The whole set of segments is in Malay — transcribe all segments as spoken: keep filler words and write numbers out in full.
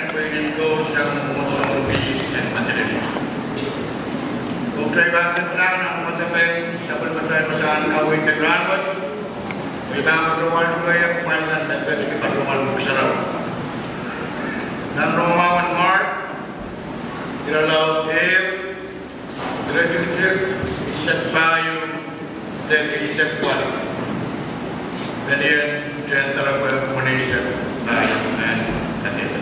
pwede ko siyang mosong bis and material. Kung kailangan na ng matapay sa pagpatay mo sa kawin ng granwat, kailangan rumal ko kaya kumalan na pwede kiparumal mo sarap. Nang Romawan Mark, ilalaw air, graduate, isat payo, then isat one. Then yan, dyan talaga combination tayo and kanila.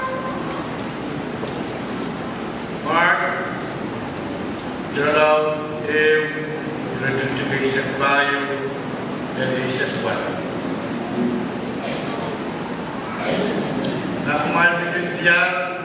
Mark, ilalaw air, graduate, isat payo, then isat one. Na kumain din diyan